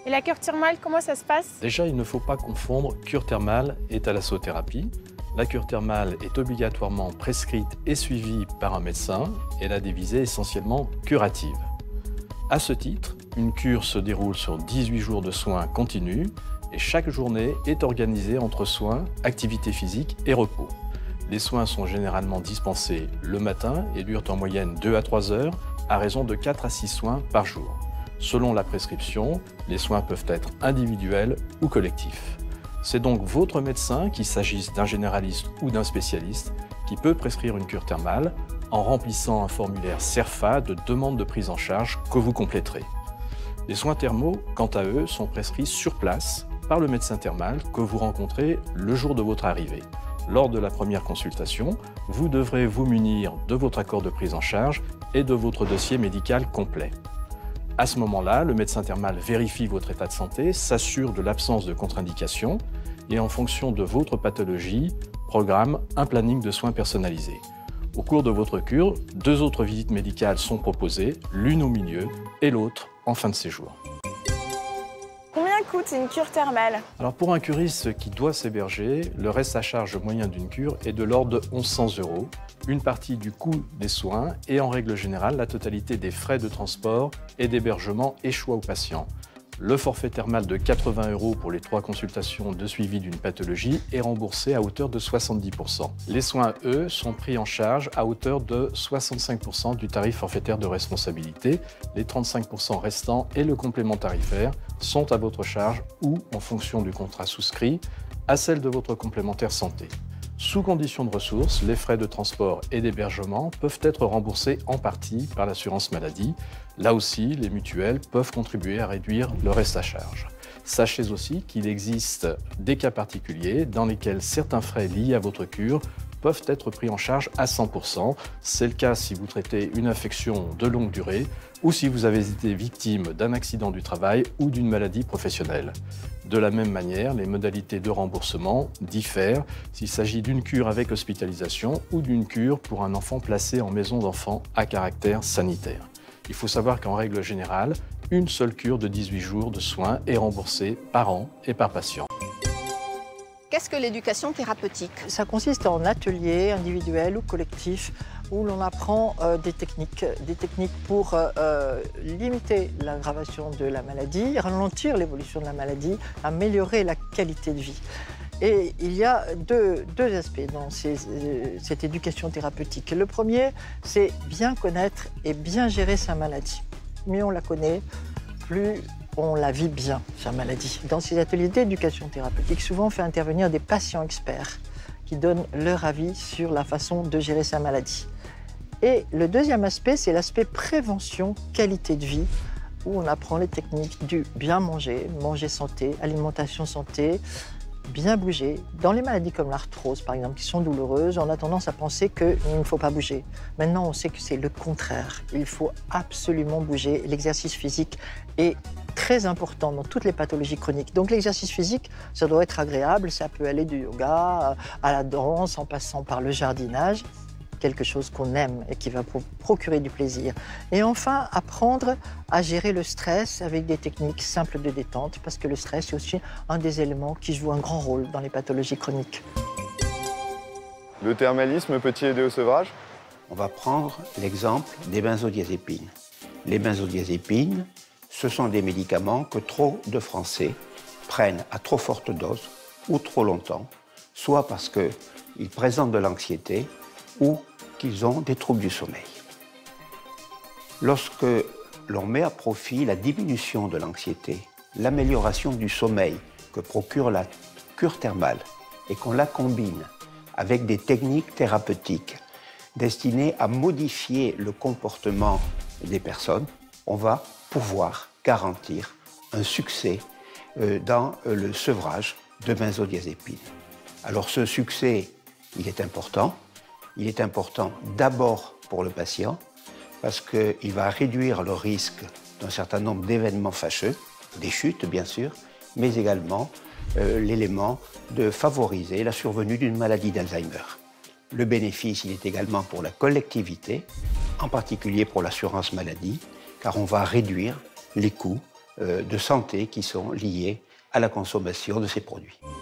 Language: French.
Et la cure thermale, comment ça se passe? Déjà, il ne faut pas confondre cure thermale et thalassothérapie. La cure thermale est obligatoirement prescrite et suivie par un médecin et elle a des visées essentiellement curatives. À ce titre, une cure se déroule sur 18 jours de soins continus et chaque journée est organisée entre soins, activité physique et repos. Les soins sont généralement dispensés le matin et durent en moyenne 2 à 3 heures à raison de 4 à 6 soins par jour. Selon la prescription, les soins peuvent être individuels ou collectifs. C'est donc votre médecin, qu'il s'agisse d'un généraliste ou d'un spécialiste, qui peut prescrire une cure thermale en remplissant un formulaire CERFA de demande de prise en charge que vous compléterez. Les soins thermaux, quant à eux, sont prescrits sur place par le médecin thermal que vous rencontrez le jour de votre arrivée. Lors de la première consultation, vous devrez vous munir de votre accord de prise en charge et de votre dossier médical complet. À ce moment-là, le médecin thermal vérifie votre état de santé, s'assure de l'absence de contre-indication et en fonction de votre pathologie, programme un planning de soins personnalisés. Au cours de votre cure, 2 autres visites médicales sont proposées, l'une au milieu et l'autre en fin de séjour. Combien coûte une cure thermale? Alors pour un curiste qui doit s'héberger, le reste à charge moyen d'une cure est de l'ordre de 1 100 €, une partie du coût des soins et en règle générale la totalité des frais de transport et d'hébergement et choix au patient. Le forfait thermal de 80 € pour les 3 consultations de suivi d'une pathologie est remboursé à hauteur de 70%. Les soins, eux, sont pris en charge à hauteur de 65% du tarif forfaitaire de responsabilité. Les 35% restants et le complément tarifaire sont à votre charge ou, en fonction du contrat souscrit, à celle de votre complémentaire santé. Sous condition de ressources, les frais de transport et d'hébergement peuvent être remboursés en partie par l'assurance maladie. Là aussi, les mutuelles peuvent contribuer à réduire le reste à charge. Sachez aussi qu'il existe des cas particuliers dans lesquels certains frais liés à votre cure peuvent être pris en charge à 100%. C'est le cas si vous traitez une infection de longue durée ou si vous avez été victime d'un accident du travail ou d'une maladie professionnelle. De la même manière, les modalités de remboursement diffèrent s'il s'agit d'une cure avec hospitalisation ou d'une cure pour un enfant placé en maison d'enfants à caractère sanitaire. Il faut savoir qu'en règle générale, une seule cure de 18 jours de soins est remboursée par an et par patient. Qu'est-ce que l'éducation thérapeutique? Ça consiste en ateliers individuels ou collectifs où l'on apprend des techniques pour limiter l'aggravation de la maladie, ralentir l'évolution de la maladie, améliorer la qualité de vie. Et il y a deux aspects dans cette éducation thérapeutique. Le premier, c'est bien connaître et bien gérer sa maladie. Mieux on la connaît, plus on la vit bien, sa maladie. Dans ces ateliers d'éducation thérapeutique, souvent on fait intervenir des patients experts qui donnent leur avis sur la façon de gérer sa maladie. Et le deuxième aspect, c'est l'aspect prévention, qualité de vie, où on apprend les techniques du bien manger, manger santé, alimentation santé, bien bouger. Dans les maladies comme l'arthrose, par exemple, qui sont douloureuses, on a tendance à penser qu'il ne faut pas bouger. Maintenant, on sait que c'est le contraire. Il faut absolument bouger. L'exercice physique est très important dans toutes les pathologies chroniques. Donc l'exercice physique, ça doit être agréable. Ça peut aller du yoga à la danse, en passant par le jardinage. Quelque chose qu'on aime et qui va procurer du plaisir. Et enfin, apprendre à gérer le stress avec des techniques simples de détente, parce que le stress est aussi un des éléments qui joue un grand rôle dans les pathologies chroniques. Le thermalisme peut-il aider au sevrage? On va prendre l'exemple des benzodiazépines. Les benzodiazépines, ce sont des médicaments que trop de Français prennent à trop forte dose ou trop longtemps, soit parce qu'ils présentent de l'anxiété, ou qu'ils ont des troubles du sommeil. Lorsque l'on met à profit la diminution de l'anxiété, l'amélioration du sommeil que procure la cure thermale et qu'on la combine avec des techniques thérapeutiques destinées à modifier le comportement des personnes, on va pouvoir garantir un succès dans le sevrage de benzodiazépines. Alors ce succès, il est important. Il est important d'abord pour le patient parce qu'il va réduire le risque d'un certain nombre d'événements fâcheux, des chutes bien sûr, mais également l'élément de favoriser la survenue d'une maladie d'Alzheimer. Le bénéfice, il est également pour la collectivité, en particulier pour l'assurance maladie, car on va réduire les coûts de santé qui sont liées à la consommation de ces produits.